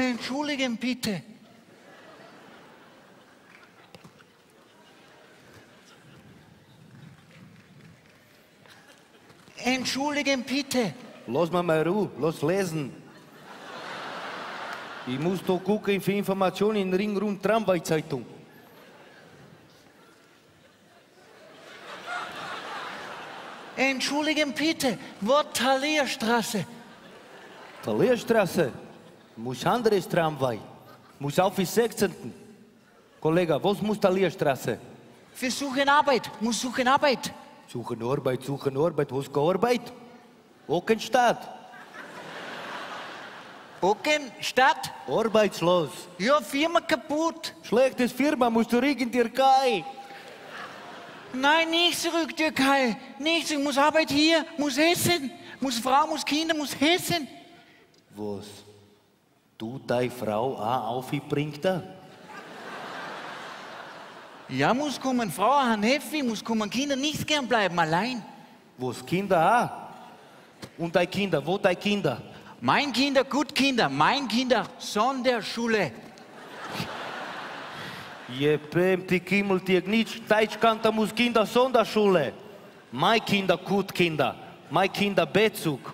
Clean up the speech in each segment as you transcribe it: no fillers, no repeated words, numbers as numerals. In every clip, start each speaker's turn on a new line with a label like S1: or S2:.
S1: Entschuldigen bitte. Entschuldigen bitte.
S2: Lass mir mal Ruhe, lass lesen. Ich muss da gucken für Informationen in Ring-Rum Tramway-Zeitung.
S1: Entschuldigen bitte, wo Thalierstraße?
S2: Thalierstraße? Muss anderes Tramway. Muss auf die 16. Kollege, was muss Thalierstraße?
S1: Wir suchen Arbeit, muss suchen Arbeit.
S2: Suchen Arbeit, was gearbeitet? Ocken Stadt.
S1: Ocken, Stadt?
S2: Arbeitslos.
S1: Ja, Firma kaputt.
S2: Schlechtes Firma, musst du zurück in die Türkei.
S1: Nein, nicht zurück, Türkei. Nicht zurück, muss Arbeit hier, muss essen. Muss Frau, muss Kinder, muss essen.
S2: Was? Du, deine Frau auch aufbringt da?
S1: Ja, muss kommen, Frau, ein Neffi, muss kommen, Kinder nicht gern bleiben, allein.
S2: Was, Kinder auch? Und deine Kinder, wo deine Kinder?
S1: Mein Kinder, gut Kinder, mein Kinder, Sonderschule.
S2: Je pem ti Kimmel ti nicht Deutsch kann, da muss Kinder Sonderschule. Mein Kinder, gut Kinder. Mein Kinder, Bezug.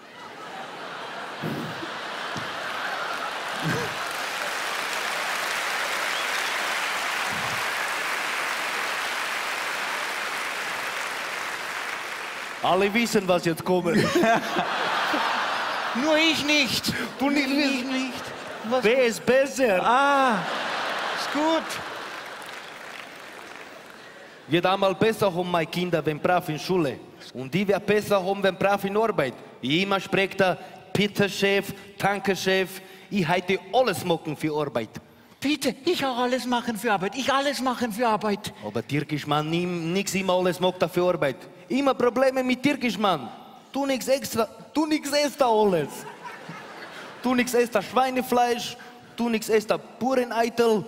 S2: Alle wissen, was jetzt kommt.
S1: Nur ich nicht.
S2: Du nicht.
S1: Ich nicht. Was?
S2: Wer ist besser?
S1: Ah, ist gut.
S2: Wird einmal besser haben, meine Kinder, wenn brav in Schule. Und die wird besser haben, wenn brav in Arbeit. Immer spricht er, bitte Chef, danke Chef. Ich heute alles machen für Arbeit.
S1: Bitte, ich auch alles machen für Arbeit. Ich alles machen für Arbeit.
S2: Aber türkisch Mann, nix immer alles macht er für Arbeit. Immer Probleme mit türkisch Mann. Du nix extra, du nix isst da alles. Du nix isst das Schweinefleisch, du nix isst da Bureneitel.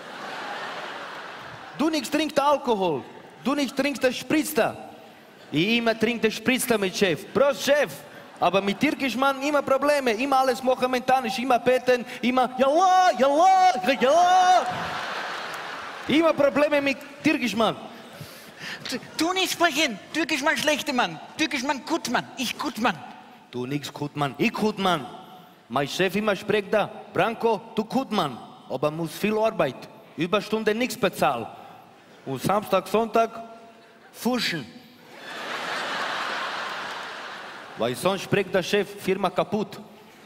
S2: Du nix trinkst Alkohol, du nix trinkst das Spritzer. Ich immer trink das Spritzer mit Chef. Prost Chef! Aber mit türkisch Mann immer Probleme, immer alles machen mentanisch, immer beten, immer Yallah, Yallah, Yallah. Immer Probleme mit türkisch Mann.
S1: Du nicht sprechen. Türkisch Mann, schlechte Mann. Türkisch Mann, gut Mann. Ich gut Mann.
S2: Du nix gut Mann, ich gut Mann. Mein Chef immer spricht da, Branko, du gut Mann. Aber muss viel Arbeit, Überstunde nichts bezahlen. Und Samstag, Sonntag, fuschen. Weil sonst spricht der Chef, Firma kaputt.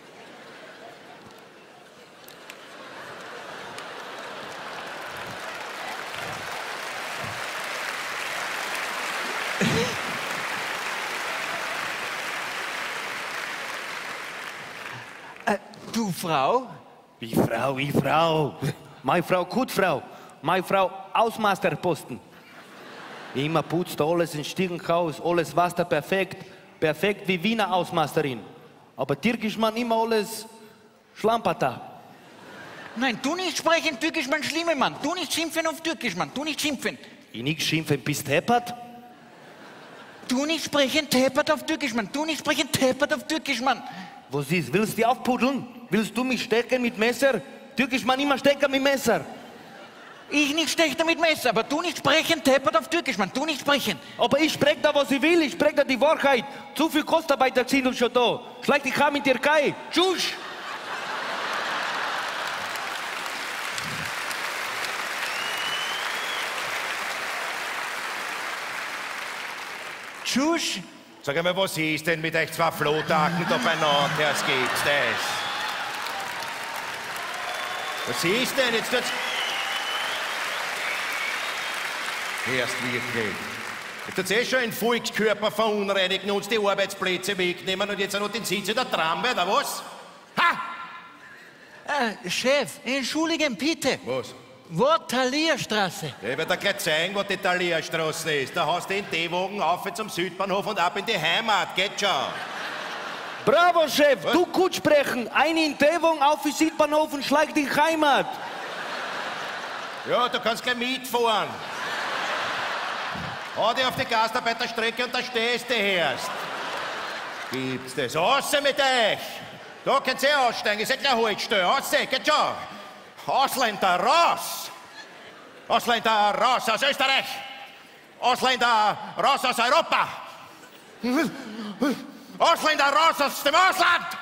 S1: Du Frau?
S2: Ich Frau. Meine Frau, gut Frau. Meine Frau, Ausmasterposten. Immer putzt alles in Stiegenhaus, alles Wasser perfekt. Perfekt wie Wiener Ausmasterin. Aber türkisch Mann immer alles Schlampata.
S1: Nein, du nicht sprechen Türkisch Mann, schlimme Mann. Du nicht schimpfen auf Türkisch Mann. Du nicht schimpfen.
S2: Ich nicht schimpfen, bist deppert?
S1: Du nicht sprechen Teppert auf Türkisch Mann. Du nicht sprechen Teppert auf Türkisch Mann.
S2: Was ist? Willst du dich aufpuddeln? Willst du mich stecken mit Messer? Türkisch Mann immer stecken mit Messer.
S1: Ich nicht steche mit Messer, aber du nicht sprechen Teppert auf Türkisch Mann. Du nicht sprechen.
S2: Aber ich spreche da, was ich will. Ich spreche da die Wahrheit. Zu viel Kostarbeiter sind uns schon da. Schleicht ich kam in die Türkei. Tschüss.
S1: Tschüss.
S3: Sag einmal, was ist denn mit euch zwei Flohtagen da beieinander? Was gibt's das? Was ist denn jetzt? Erst wirklich. Jetzt hat's eh schon einen Volkskörper verunreinigen, uns die Arbeitsplätze wegnehmen und jetzt auch noch den Sitz in der Tramway, oder was? Ha!
S1: Chef, entschuldigen bitte.
S3: Was?
S1: Wo Thalierstraße?
S3: Ich werde dir gleich zeigen, wo die Thalierstraße ist. Da hast du den D-Wagen auf zum Südbahnhof und ab in die Heimat. Geht schon.
S2: Bravo, Chef. Was? Du gut sprechen. Eine in Devon auf die Südbahnhof und schleicht in die Heimat.
S3: Ja, du kannst gleich mitfahren. Hau dich auf die Gastarbeiterstrecke und da stehst du erst. Gibt's das? Außer mit euch! Da können Sie ansteigen, Sie können heute stehen. Geht schon. Ausländer raus. Ausländer raus aus Österreich. Ausländer raus aus Europa. Ausländer raus aus dem Ausland.